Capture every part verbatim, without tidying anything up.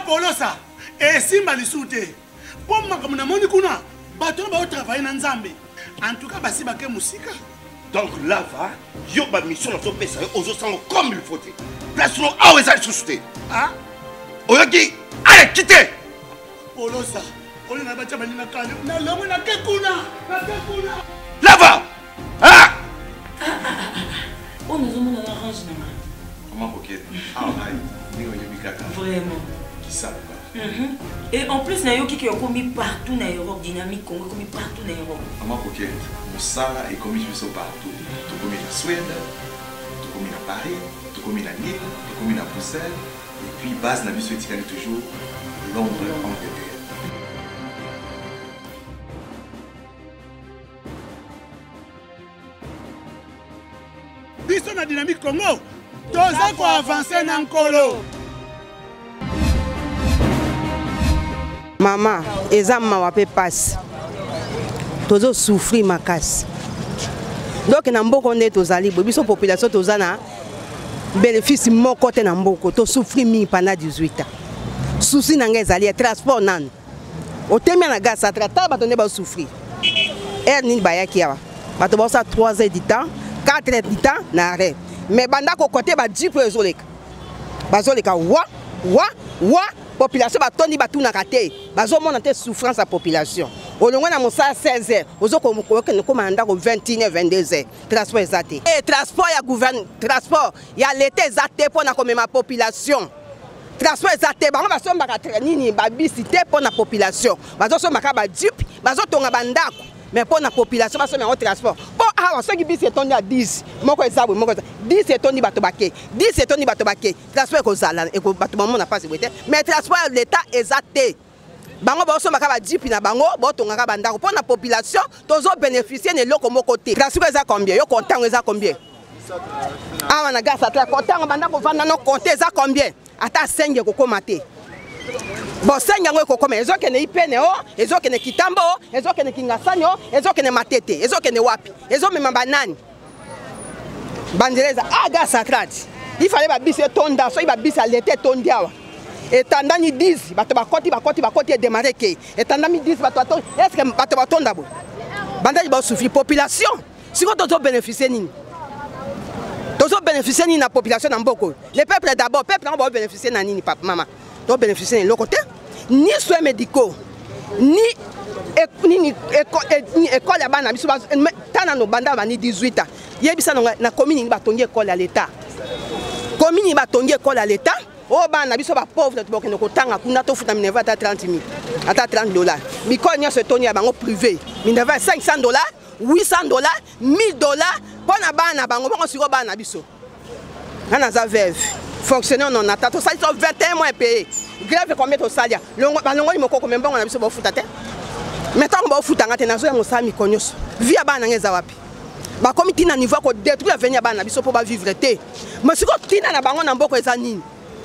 polosa et simba lisute pour makamuna moni kuna bato ba travailler na nzambe en tout cas basi bake musika donc là va yo ba mission na to pesa yo ozo sango comme il faut place no awe za susute ah oyoki allez quitter polosa on na bacha bani na kale na longo na kekuna na kekuna là va ah on nous on arrange na comment coquette ah ouais ni oyobi kaka vraiment qui ça Mm-hmm. Et en plus, Nayoki qui est commis partout dans l'Europe, dynamique, Congo commis partout dans l'Europe. Maman coquette, mon sala est commis partout. Tout commis en Suède, tout commis à Paris, tout commis à Lille, tout commis à Bruxelles. Et puis, base n'a vu ce qui toujours Londres, Angleterre. Biso na dynamique Congo, toza ko avancer na nkolo. Maman, eza mawa pe passe. Tozo souffrir makasi. Donc na mboko nde tozali biso population tozana bénéfice moko te na mboko to souffrir mi pendant dix-huit ans. Souci na ngezali transport nan. Otemia na gaz trata bato ne ba souffrir. Er ni bayaki yawa. Bato ba sa trois heures du temps, quatre heures du temps na arrêt. Mais banda ko côté ba dix pour ezoleka. Bazoleka wa wa wa population ba tondi ba tuna kate bazo mona te souffrance à population olongo na mosa seize heures ozo ko ko komanda ko vingt et une vingt-deux heures transport ezate et transport ya gouvernement transport ya l'état ezate pour na komema population transport ezate bango baso mbaka nini ba bisi te pour na population bazo so maka ba jeep bazo tonga bandako mais pour la population baso mais transport pour ah ceux qui bisi etondi à dix moko ezabwe moko dix etondi bato bake dix etondi bato bake transport ko zala e ko bato maman na passe bote mais transport l'état ezate bango baso maka ba jeep na bango bo tonga ka bandako pour la population tozo bénéficier ne loko moko te transport eza combien yo comptant eza combien ah na gasa tra comptant bandako vanda no compter eza combien ata cinq ko komate bon senga ngwe ko ezo kene ipene o ezo kene kitambo ezo kene kingasanyo ezo kene matete ezo kene wapi ezo mema banani bandeleza aga sakrati il fallait ba bisi tonda so ba bisi alete tondiawa etandani dix bato bakoti bakoti bakoti démarrer ke etandami dix bato bato est-ce que bato batonda bo bandali ba souffrir population siko tozo bénéficier nini tozo bénéficier nini na population na mboko le peuple d'abord peuple on va bénéficier na nini papa maman to bénéficier de l'autre côté ni soins médicaux ni ni école ya bana biso tana no banda bani dix-huit ans yebisa na commune ba tongi école à l'état commune ba tongi école à l'état o bana biso ba pauvre to bokene ko tanga kuna to futa mineva ata trente mille ata trente dollars biko nya se tongi bango privé mineva cinq cents dollars huit cents dollars mille dollars pona bana bango bango siko bana biso ana za veuve fonctionnaire non attend to sali vingt et un mois payé grève combien to salia longo balongo ni moko combien bango na biso ba futa te mettons ba futa ngate nazo ya mosami konyoso via bana ngeza wapi ba comité na niveau ko détruire avenir bana biso po ba vivre te mais siko tina na bango na mboko eza nini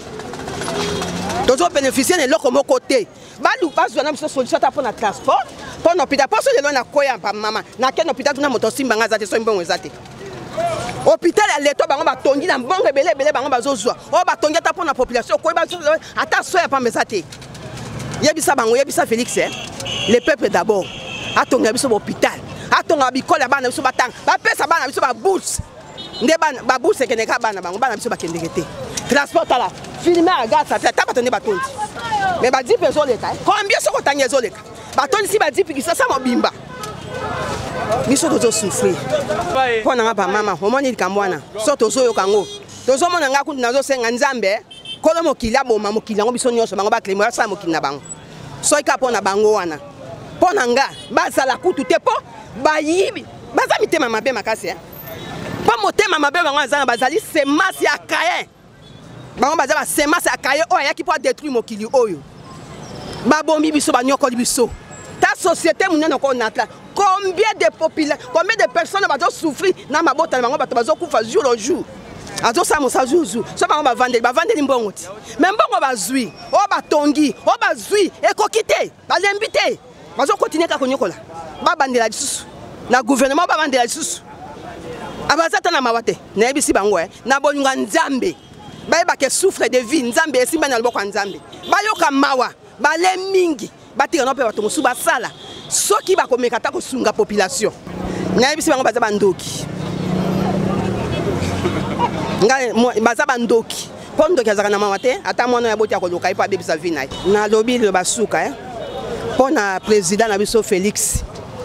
tozo bénéficier ne loko moko te ba lu pas na biso solution ta pour na transport pour na hôpital parce que na koya pa mama na ken hôpital na moto simba ngaza te so mbongo eza te hôpital à l'état bango ba tongi na mbongo ebele ebele bango bazozwa o ba tongi ata pour na population ko ba ata soya pa mesate yebisa bango yebisa Félix hein le peuple d'abord atonga biso hôpital atonga bikola bana biso batanga ba pesa bana biso ba bourse nde bana ba bourse kene ka bana bango bana biso ba kendekete transport ala filmer à gaz ça ta batonde batondi mais ba dix pesos leka combien soko tanga ezoleka batondi si ba dix pikisa sa mobimba biso tozo souffrir pona nga ba mama omoni likamwana so tozo yo kango tozo mona nga kundi nazo senga nzambe kolo mokili aboma mokili ngo biso nyonso bango ba klemo ya sa mokili na bango so ika pona bango wana pona nga bazala kutu te po bayibi baza mitema mabe makasi hein po motema mabe bango azanga bazali semence ya kaye bango baza ba semence ya kaye oyo yaki po détruire mokili oyo babombi biso banyokoli biso ta société munene ko natra combien de populations combien de personnes vont souffrir na mabota na bango bato bazo kufa jour au jour azo sa mosa jour jour so bango ba vendre ba vendre mbongo ti même mbongo bazui o batongi o bazui ekokite balembite bazo continuer ka konyokola ba bandela lisusu na gouvernement ba bandela lisusu abazata na mawate na ebisi bango eh na bolinga nzambe bayeba ke souffre de vie nzambe esimba na loboko ya nzambe bayoka mawa bale mingi batika no pe bato mosusu basala soki bakomeka ta kosunga population nayebisi bango baza bandoki ngai baza bandoki mpo ndoki azalaka na mawa te ata mwana ya boti ya koluka ye mpo abebisa vi na ye nalobi lo basuka mpo na président na biso Félix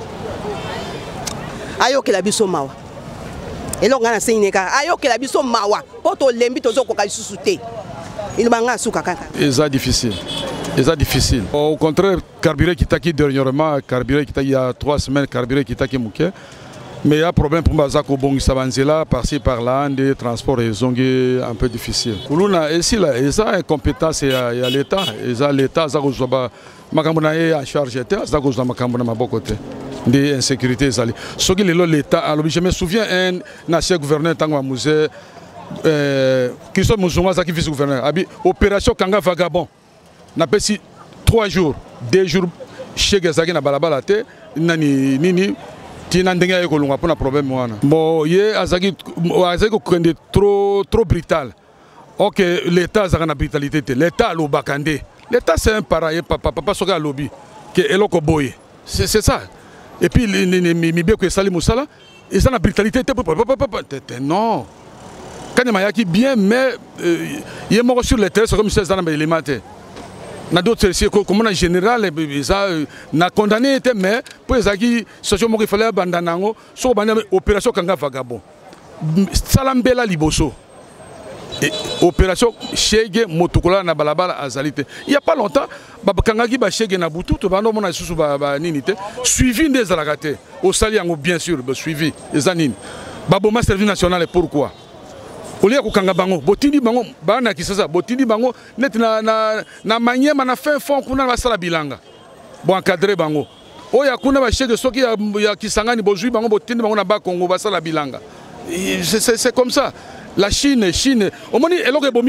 ayokela biso mawa eloko nga na sengi kaka ayokela biso mawa mpo tolembi tozokoka lisusu te iloba nga asuka kaka eza difficile eza difficile au contraire carburé kitaki dernièrement carburé kitaki il y a trois semaines carburé kitaki muke mais il y a problème pour baza ko bongisa banzela par-ci par-là des transports et zongi un peu difficile kuluna ici là eza incompétence ya ya l'état eza l'état za ko zoba makambo na ye en charge te za ko zoba makambo na maboko te de insécurité ezali soki lelo l'état alobi je me souviens un ancien gouverneur tango musée euh Christophe Muzunga zaki vice gouverneur abi opération Kanga vagabond na pesi trois jours deux jours chez Gezaki na balabala te nani nini tina ndenge ya kolunga pona problème wana bon ye azaki azaki ko kende trop trop brutal OK l'état zaka na brutalité te l'état lo bakande l'état c'est un pareil papa papa soka lobby que eloko boye c'est c'est ça. Et puis, mi bien que Salim Moussala, et ça la brutalité, non. Quand il y a bien, mais il est mort sur les terres, c'est comme si c'était un élément. Dans d'autres circuits, comme on a général, on a condamné, mais pour les acquis, ce qu'il fallait abandonner, sur l'opération Kanga Vagabond. Salambela Liboso. Opération Chege Motokola na balabala azalite. Il y a pas longtemps, Babakangaki ba Chege na butu to bano mona susu ba ba ninite. Suivi des alagate. Au sali yango bien sûr, suivi les anines. Baboma service national pourquoi? Olia ko kanga bango, botindi bango bana kisasa, botindi bango net na na na manyema na fin fond kuna basala bilanga. Bon encadrer bango. Oya kuna ba Chege soki ya, ya Kisangani bozui bango botindi bango na ba Congo basala bilanga. C'est comme ça. La Chine, Chine, au moment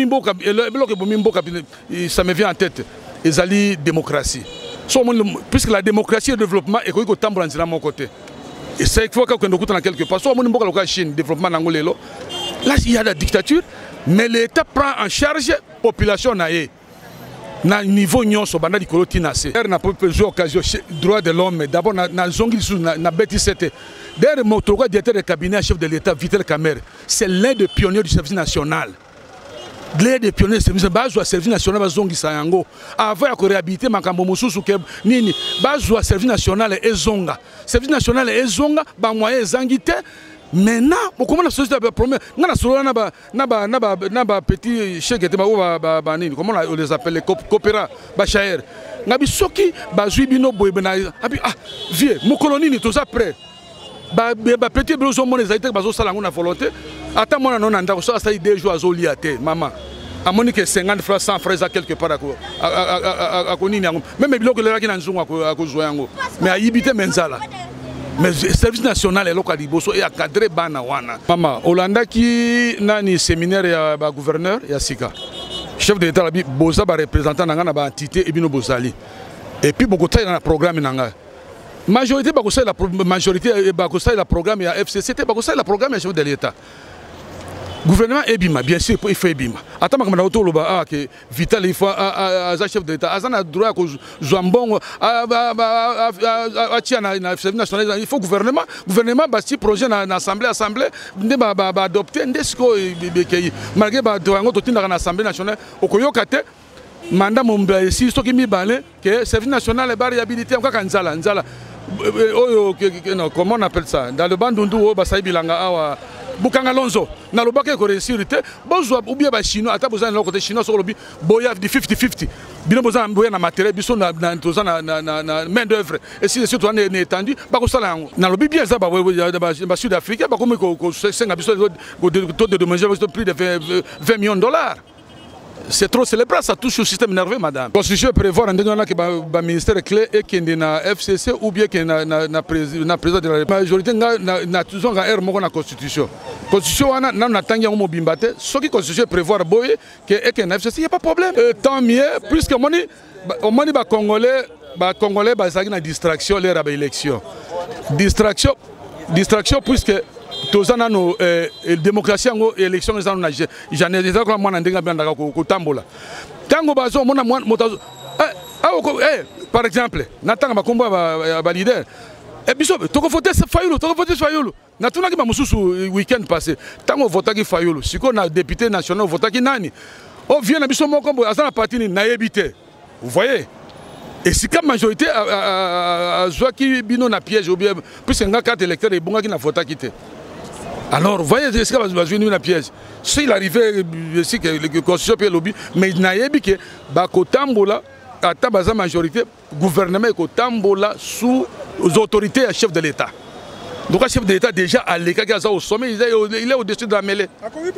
où ça me vient en tête, ils allaient démocratie. Puisque la démocratie et le développement est au temps de mon côté. Et c'est qu'il faut qu'on nous dans quelque part. Soit au moment où la Chine, développement angolelo, là il y a la dictature, mais l'État prend en charge la population naïe. Na niveau union so banda dikolo tinase er na peu jouer occasion droit de l'homme d'abord na na zongi sous na, na beti c'était d'ailleurs mon directeur de cabinet chef de l'État Vital Kamerhe c'est l'un des pionniers du service national l'un des pionniers du service bazo service national bazongi sayango avant ya ko réhabiliter makambo mususu ke nini bazo service national ezonga service national ezonga ba moyen ezangite. Maintenant, comment la société a promis, na solo na ba na ba na ba na ba petit chèque ba ba ba nini, comment on les appelle les coopéra ba chaer. Ngabi soki ba zui bino boy bena abi ah vieux mo colonie ni tout ça prêt. Ba ba petit besoin mon les aïté ba zo sala ngona volonté. Ata mona non anda ko so asa deux jours azo liate maman. A monique cinquante francs cent francs à quelque part à à à konini yango. Même biloko le raki na nzungu a ko zo yango. Mais a yibité menzala. Mais le service national est local et encadré bana wana. Maman, Hollanda qui nani séminaire ya ba gouverneur ya Sika. Chef de l'État la bi boza ba représentant nanga ba entité et bino bozali. Et puis beaucoup de na programme nanga. Majorité ba ko la majorité ba ko la programme ya F C C T ba ko la programme ya chef de l'État. Gouvernement Ebima, bien sûr, il faut Ebima. Attends, je vais vous ah que Vital, il faut un chef d'État. Azan a droit que Zambon, il faut gouvernement, gouvernement, basti projet dans l'Assemblée, Assemblée, adopter, malgré que l'Assemblée nationale, au Koyokate, mandat Mumba ici, ce qui m'y balait, que le service national est variabilité, encore Kanzala, Nzala. Comment on appelle ça? Dans le bandundu, Basaï Bilanga, Awa. Bukanga Lonzo, na lobaka ko réussir te bozwa ou bien ba chinois ata bozana na côté chinois so lobi boya di fifty fifty bino bozana boya na matériel biso na tozana na na main d'œuvre et si surtout on est étendu ba ko sala yango na lobi bien ça ba ba sud africain ba comme ko senga biso taux de dommages plus de vingt millions de dollars. C'est trop célébré, ça touche au système nerveux, madame. La Constitution prévoit que le ministère clé est qu'il y a F C C ou bien qu'il y a le président de la République. La majorité n'a toujours pas la Constitution. La Constitution, on a tant de mobimbate. Ce qui la Constitution prévoit qu'il y a un F C C, il n'y a pas de problème. Tant mieux, puisque les Congolais ont une distraction lors de l'élection. Distraction, distraction puisque tozana no démocratie ngo élection ezana na janvier ezala ko mwana ndenga banda ko tambola tango bazo mona moto eh par exemple natanga makombo ba leader e biso toko voter Fayulu toko voter Fayulu na tunaki ba mususu weekend passé tango votaki Fayulu siko na député national votaki nani o vient na biso moko azana parti ni na yebité vous voyez. Et si la majorité a qui bino na piège ou bien plus un carte électeur et bon qui n'a voté quitter. Alors vous voyez ce que va venir na piège. S'il arrivait ici que le constitution peut lobby mais na yebi que ba ko tambola ata baza majorité gouvernement ko tambola sous les autorités et chef de l'État. Donc le chef de l'État déjà à l'écart au sommet, il est, il est au-dessus de la mêlée.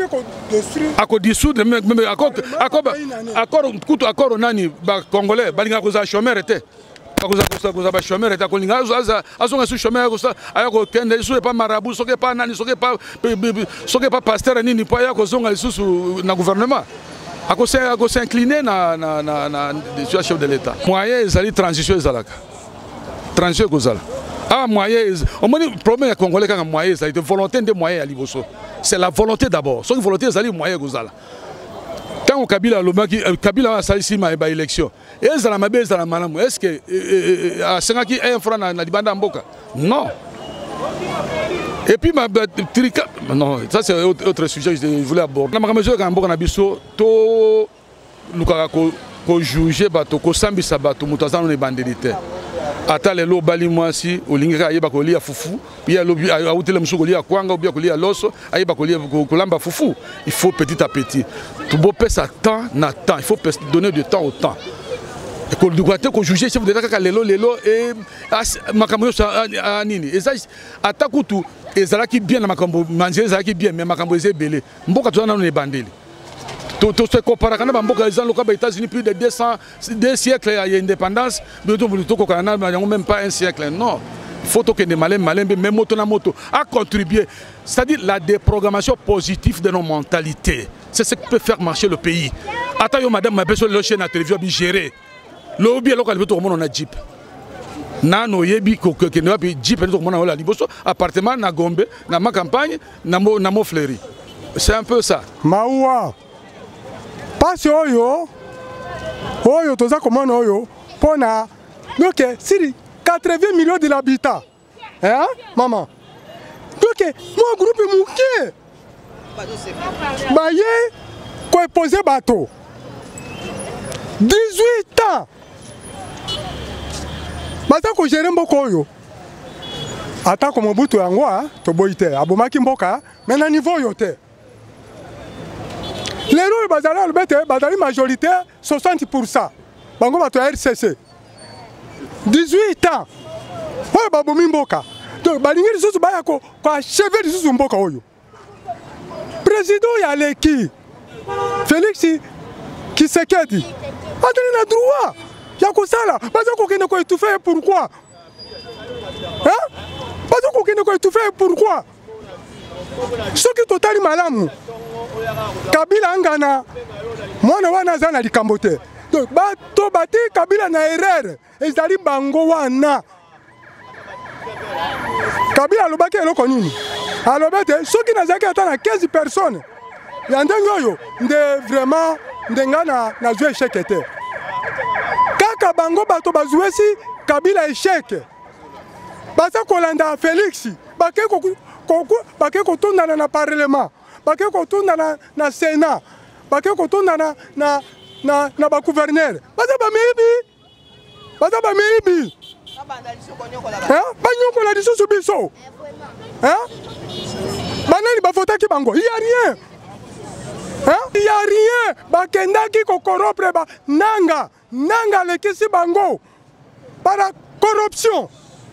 À cause dissoudre, même accord, accord, accord, accord, nani, congolais, balinga koza chômeur était. Koza koza koza chômeur était. Kolinga aza aza sous chômeur koza. Aya ko kende, sous pas marabout, sous pas nani, sous pas, sous pas pasteur ni ni pas aya ko zonga sous na gouvernement. À cause à cause s'incliner na na na na chef de l'État. Moyen ezali transition ezalaka. Transition kozala. Ah, moyen, le problème congolais quand moyen, c'est la volonté de moyens à Liboso. C'est la volonté d'abord. Sans volonté, c'est la moyen Gozala. Quand Kabila Kabila a sali sima ba élection. Et ça la mabe ça la malamu. Est-ce que à cinq qui un franc na libanda mboka? Non. Et puis ma trika non, ça c'est autre sujet que je voulais aborder. Na makamzo ka mboka na biso to lukaka ko ko juger bato ko sambisa bato mutazana ne bandilité. Ata lelo bali mwasi olingaka ayeba kolia fufu puis alobi autele musuko lia kwanga ou bien kolia loso ayeba kolia kolamba fufu. Il faut petit à petit tout beau pesa temps na temps, il faut donner du temps au temps et ko dukwate ko juger chef de l'État ka lelo lelo et makambo sa nini eza ata kutu ezala ki bien na makambo manger ezala ki bien mais makambo eze belé mboka tozana no ne bandeli. Tout se compare quand on aux États-Unis plus de deux cents deux siècles à l'indépendance, même pas un siècle. Non, il faut que les malins, malins, même moto na moto, à contribuer. C'est-à-dire la déprogrammation positive de nos mentalités. C'est ce qui peut faire marcher le pays. Attends, madame, ma personne le chaîne à télévision bi gérer. Le hobby local tout le monde on a jeep. Nano yebi ko que ne pas jeep tout le monde on a liboso appartement na Gombe, na ma campagne, na mo na mo fleury. C'est un peu ça. Maoua. Parce que oyo, oyo toza komona oyo, pona, donc si quatre-vingts millions de l'habitat, hein, maman. Donc mon groupe mouké, baye, quoi poser bateau, dix-huit ans, bata ko gérer mboko oyo, ata ko mobutu yango ha, to boite, abomaki mboka, mais na niveau yote. Les roues bazala le bazali majorité soixante pour cent. Bango bato R C C. dix-huit ans. Oyo babomi mboka. Donc balingi lisusu baya ko ko achever lisusu mboka oyo. Président ya leki. Félix Tshisekedi. Ateli na droit. Ya ko sala, baza ko kende ko étouffer pourquoi? Hein? Baza ko kende ko étouffer pourquoi? Ce qui totali malamu. Kabila angana mwana wana zana likambote. Donc bato bati Kabila na erreur ezali bango wana. Kabila alobaki eloko nini? Alobete soki nazaki ata na quinze personnes. Ya ndenge oyo nde vraiment ndenga na na jouer échec était. Kaka bango bato bazuesi Kabila échec. Basa kolanda Félix bake ko bake ko tondana na parlement. Bake ko tondana na Sénat. Bake ko tondana na na na ba gouverneur. Basa ba mibi. Basa ba mibi. Hein? Banyoko la diso biso. Hein? Banani ba vota ki bango. Il y a rien. Hein? Il y a rien. Bakenda ki ko corrompre ba nanga. Nanga le kisi bango. Para corruption.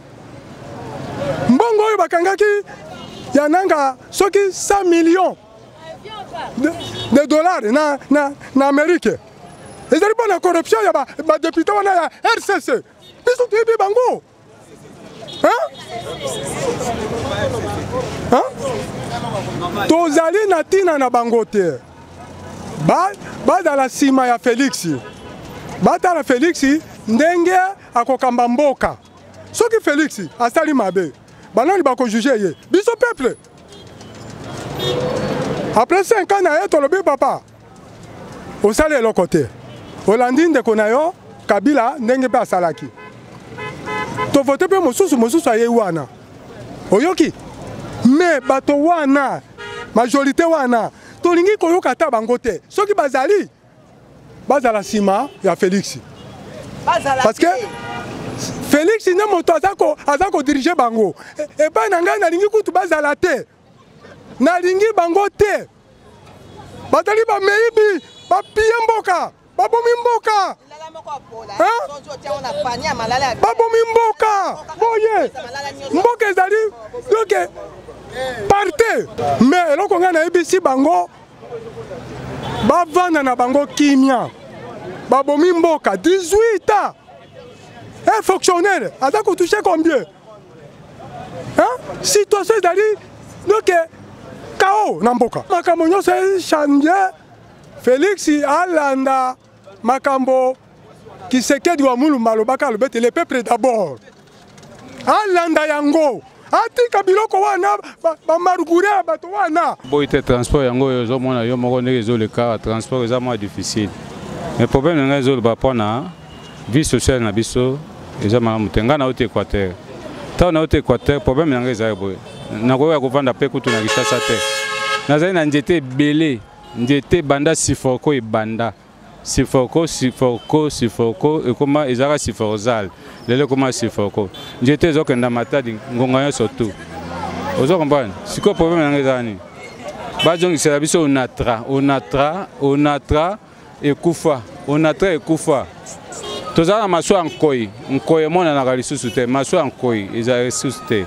Mbongo yo bakangaki ya nanga soki cent millions de, de dollars na na na Amérique. Et ça pas la corruption ya ba, ba député wana ya R C C. Biso tu bi bango. Hein? Hein? Tozali na tina na bango te. Ba ba dans la sima ya Félix. Ba ta la Félix ndenge akokamba mboka. Soki Félix asali mabe. Banani bako juger ye. Biso peuple. Après cinq ans, na ye tolobi papa. Osale le côté. Olandi ndeko na yo Kabila ndenge pe asalaki. To vote pe mosusu mosusu aye wana. Oyoki. Mais bato wana majorité wana tolingi koyoka ta bango te. Soki bazali bazala sima ya Félix. Parce que Félix ne moto azako azako diriger bango. Et pas nanga nalingi kutu bazala te. Nalingi bango te. Batali ba meibi ba piye mboka. Babomi mboka. Babomi mboka. Boye. Mboka ezali donc partez. Mais eloko nga na ebisi bango bavanda na bango kimia. Babomi mboka dix-huit ans. Un fonctionnaire, a touché combien? Hein? Situation ezali donc K O Namboka. Makambo c'est changé. Félix alanda makambo qui se quede wa mulu malobaka le bete le peuple d'abord. Alanda yango. Atika biloko wana ba marugure bato wana. Boite transport yango yo mona yo moko ndenge zo le cas transport est moins difficile. Mais problème nga zo ba pona vie sociale na biso eza malamu te nga na ote Équateur. Ta na ote Équateur problème nga eza boye. Na ko ya kovanda pe kutu na Kinshasa te. Nazali na njete belé njete banda sifoko e banda. Sifoko sifoko sifoko e koma ezaka siforzal. Lele koma sifoko. Njete zo kenda matadi ngonga yo surtout. Ozo comprendre? Siko problème nga eza ni. Ba jongi c'est la biso onatra, onatra, onatra et kufa. Onatra et kufa. Tozala maso ankoi, nkoi mona na kalisusu te, maso ankoi eza ressource te.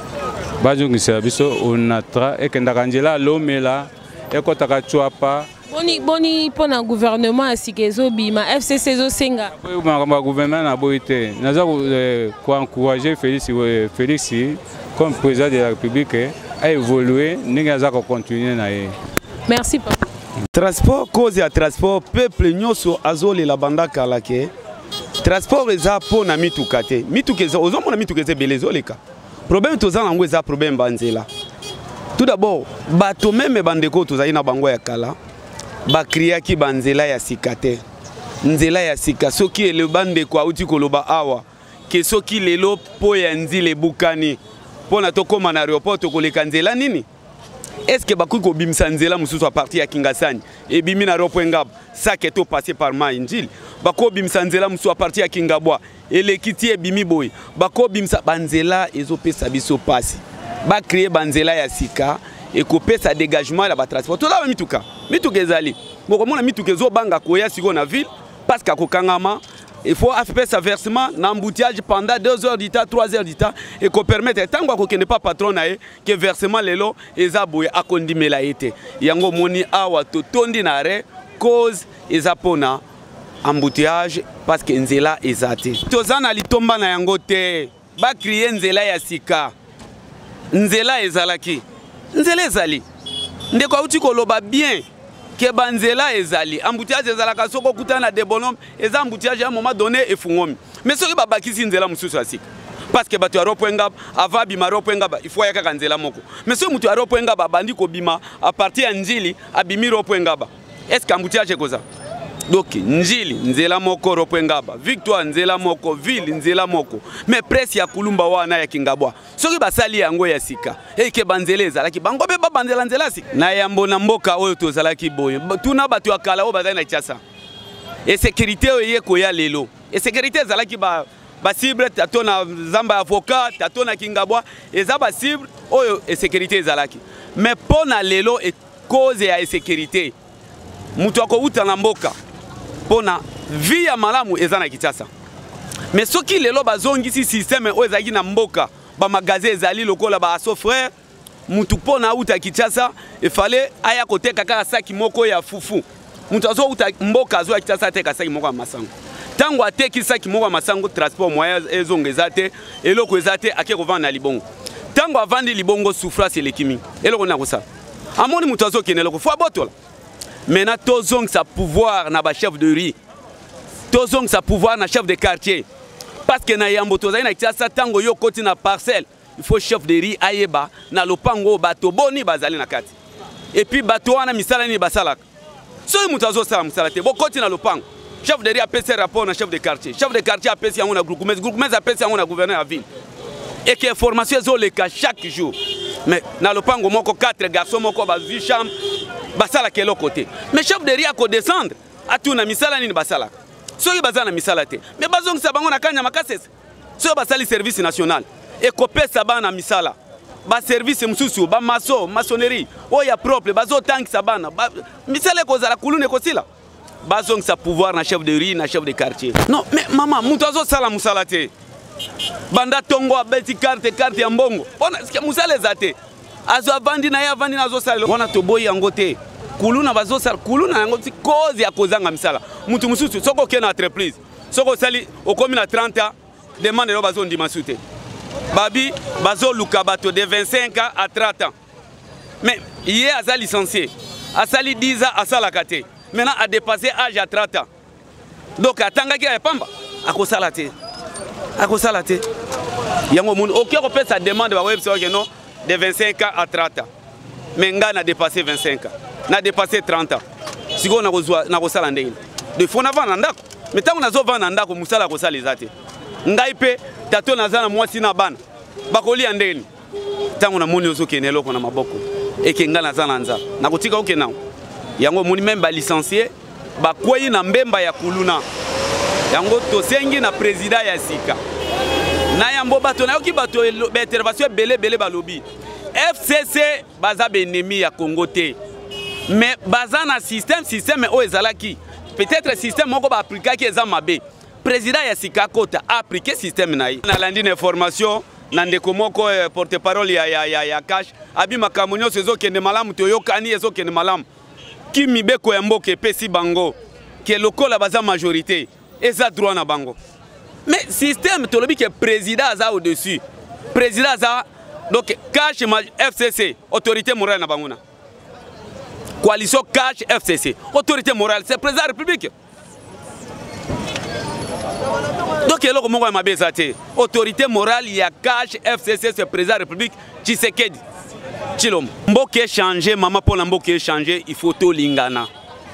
Bajongi c'est la biso onatra et kenda kanjela lomela et kotaka chuapa. Boni boni pona gouvernement asikezo bima F C C zo senga. Oui, ma gouvernement na boité. Naza ko encourager Félix Félix comme président de la République à évoluer, ninga za ko continuer na ye. Merci papa. Transport cause ya transport peuple nyoso azole la banda kalake. Transport eza pona mituka te. Mituka eza ozomona mituka eza belezo leka. Problème toza nango eza problème banzela. Tout d'abord, bato même bandeko tozali na bango ya kala. Ba kriaki banzela ya sikate. Nzela ya sika soki ele bandeko auti koloba awa ke soki lelo po ya nzile bukani pona tokoma na aéroport tokoleka nzela nini? Est-ce que bakuki kobimisa nzela mususu a partir ya Kingasani et bimi na aéroport ngab ça qui est passé par Maïnjil bako bimisa nzela mususu a partir ya Kingabwa elekiti e bimi boy bako bimisa banzela ezopesa biso pasi ba créer banzela ya sika et couper sa dégagement la ba transport to la mituka mituka ezali moko mona mituka ezo banga koya siko na ville parce que kokangama il faut faire sa versement n'embouteillage pendant deux heures du temps, trois heures du temps et qu'on permette tant qu'on n'est pas patron que versement lelo ezabouye akondimela été yango moni awa to tondi na re cause ezapona embouteillage parce que nzela ezate tozana litomba na yango te ba crier nzela ya sika nzela ezalaki nzela ezali ndeko uti koloba bien que banzela ezali embouteillage ezalaka soko kutana de bonhomme eza embouteillage à un moment donné efungomi mais soki babakisi nzela mususu asika parce que bato aropo ngaba ava bima ropo ngaba il faut yaka nzela moko mais soki mutu aropo ngaba bandi ko bima à partir ya njili abimi ropo ngaba est-ce que embouteillage koza donc njili nzela moko ropo ngaba victoire nzela moko ville nzela moko mais presse ya kulumba wana ya Kingabwa soki basali yango ya sika et ke banzela ezalaki bango be ba banzela nzela sika na yambo na mboka oyo tozalaki boye tuna bato ya kala o bazali na Kinshasa et sécurité oye ko ya lelo et sécurité ezalaki ba ba cible tato na zamba avocat tato na Kingabwa eza ba cible oyo et sécurité ezalaki mais pona lelo et cause ya sécurité mutu akouta na mboka pona vie ya malamu eza na Kinshasa mais soki lelo bazongisi système oyo ezalaki na mboka ba magasin ezali lokola ba asso frère mutu pona uta Kinshasa il fallait aya koteka kaka saki moko ya fufu mutu azo uta mboka azo ya Kinshasa teka saki moko ya masango tango ateki saki moko ya masango transport moyen ezongeza te eloko ezate ake kovanda na libongo tango avandi libongo souffrance elekimi eloko na kosa amoni mutu azo kenelo ko fwa botola maintenant tozong sa pouvoir na ba chef de riz tozong sa pouvoir na chef de quartier parce que na yambo tozali na Kinshasa tango yo koti na parcelle il faut chef de riz ayeba na lopango bato boni bazali na kati et puis bato wana misala ni basalaka soki moto azosala mosala te bokoti na lopango chef de riz apesi rapport na chef de quartier chef de quartier apesi yango na groupemese groupemese apesi yango na gouverneur ya ville et que formation ezoleka chaque jour mais na lopango moko quatre garçons moko bazwi chambre basalaka eloko te mais chef de riz akodescendre atuna misala nini basalaka soki baza na misala te mais bazongisa bango na kanya makasese soki basali service national ekopesa bana misala ba service mususu ba maso maçonnerie oya propre bazotangisa bana misala ekozala kuluna ekosila bazongisa pouvoir na chef de riz na chef de quartier non mais maman mutu azosala musala te banda tongo abeti carte carte ya mbongo bona musala eza te azo avandi na ye avandi na azosala wana toboyi yango te kuluna bazosala kuluna yango ti cause ya kozanga misala mutu mususu soko okende na entreprise soko osali okomi na trente ans demande lo bazondima su te babi bazoluka bato de vingt-cinq ans à trente ans mais ye aza licencié asali dix ans asalaka te maintenant a dépassé âge à trente ans donc atangaki ya pamba akosala te akosala te yango mundu oki kopesa demande ba web sur non de vingt-cinq ans à trente ans mais nga na dépassé vingt-cinq ans na dépassé trente ans siko na kozwa na kosala ndenge de fona vana ndako mais tango nazo vana ndako musala kosala ezate ngai pe tato naza na mwasi na bana bakolia ndeni tango na moni ozokene eloko na maboko eke nga naza na nza nakotika oke nao yango moni même ba licencié bakwei na mbemba ya kuluna yango tosengi na président ya sika na yambo bato na yoki bato ba intervention belé belé balobi F C C baza benemi ya Congo te mais baza na système système o ezalaki peut-être système moko ba appliquer ki eza mabe président ya sika kota a appliqué système na yi na landi na information na ndeko moko eh, porte-parole ya ya ya, ya cash abi makambo nyonso ezokende malamu toyokani ezokende malamu ki mibeko ya mboka epesi bango ke lokola baza majorité eza droit na bango mais système tolobi ke président aza au dessus président aza donc cash F C C autorité morale na bangona coalition cash F C C autorité morale c'est président de la République. Donc il y a une autorité morale, il y a cash F C C, c'est président de la République, Tshisekedi. Chilom. Mboke changer, maman pour mboke changer, il faut tout lingana.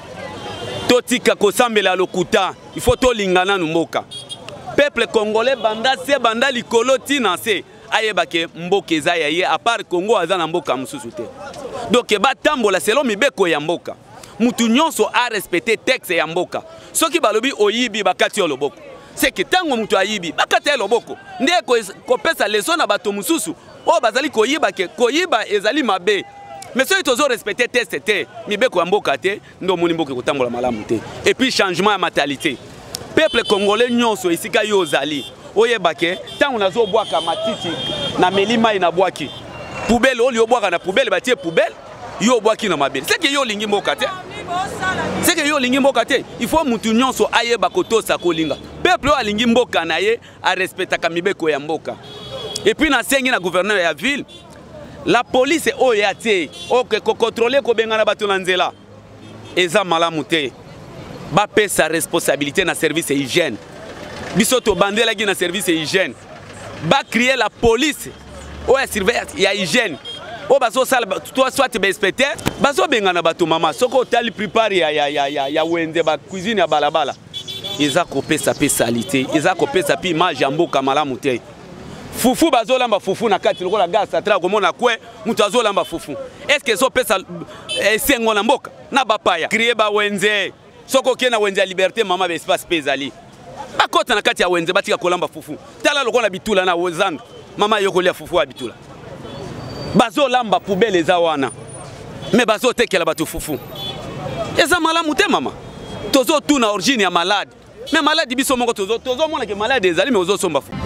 Totika kosambela lokuta, il faut tout lingana numboka. Peuple congolais banda se banda likolo tina se ayebake mboke za yaye à part Congo azana mboka mususu te. Donc ba tambola selon mibeko ya mboka. Mutu nyonso a respecter texte ya mboka. Soki balobi oyibi bakati yo loboko. C'est que tango mutu ayibi bakati yo loboko. Nde ko pesa leçon na bato mususu. O bazali koyiba ke koyiba ezali mabe. Mais soki tozo respecter texte te, mibeko ya mboka te, ndo moni mboka kotambola malamu te. Et puis changement ya mentalité. Peuple congolais nyonso isika yo zali. Oyebake tango nazo bwaka matiti na melima ina bwaki. Poubelle oli obwaka na poubelle batie poubelle. Yo bwaki na mabele. C'est que yo lingi mboka te. C'est que yo lingi mboka te. Il faut mutu nyonso ayeba kotosa kolinga. Peuple yo alingi mboka na ye a respectaka mibeko ya mboka. Et puis na sengi na gouverneur ya ville, la police o ya te, o ke ko contrôler ko bengana bato na nzela. Eza malamu te. Ba pesa responsabilité na service hygiène. Biso to bandela gi na service hygiène. Ba crier la police o ya surveillance ya hygiène. O baso sala toi soit te inspecteur baso bengana bato mama soko tali prepare ya ya ya ya ya wende ba cuisine ya balabala eza ko pesa pesalité eza ko pesa pi image ya mboka malamu te fufu bazo lamba fufu na kati lokola gas atra komona kwe mutu azo lamba fufu est-ce que so pesa esengo na mboka na bapaya crier ba wenze soko kena wenze ya liberté mama be espace pezali bakota na kati ya wenze batika kolamba fufu tala lokola bitula na wozanda mama yokolia fufu ya bitula bazo lamba poubelle eza wana mais bazo tekela batu fufu eza malamu te mama tozo tuna origine ya malade mais malade biso moko tozo tozo mona ke malade ezali mais ozo somba fufu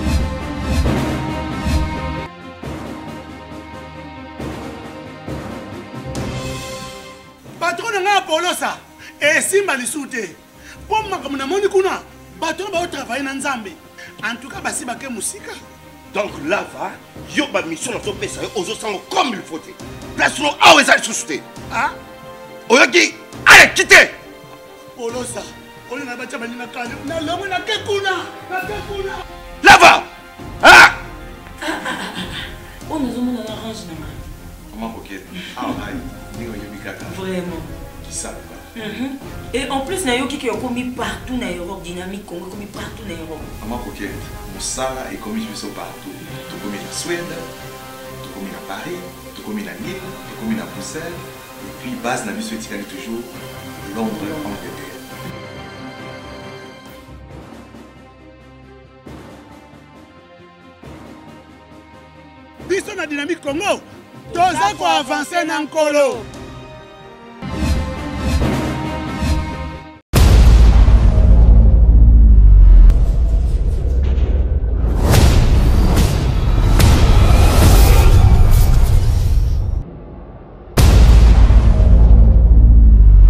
patron nga polosa e simba lisute po makamuna moni kuna bato ba travailler na nzambe en tout cas basi bake musika. Donc là, va, yo ba mission na topé ça ozo sango comme il faut. Place no awe za susute. Ah? Oyoki, allez quitter. Polosa, on na bacha bani na kale. Na longo na kekuna, na kekuna. Là va. Ah! On nous a mis dans la range na. Comment pocket? Ah, ai. Ningo yobi kaka. Vraiment. Qui savent pas. Mhm. Et en plus, nayo qui est commis partout en Europe, dynamique Congo commis partout en Europe. Maman coquette, Moussala est commis partout. Tout commis en Suède, tout commis à Paris, tout commis à Lille, tout commis à Bruxelles. Et puis base na biso etikali toujours Londres, Angleterre. Biso na dynamique Congo, toza ko avancer na nkolo.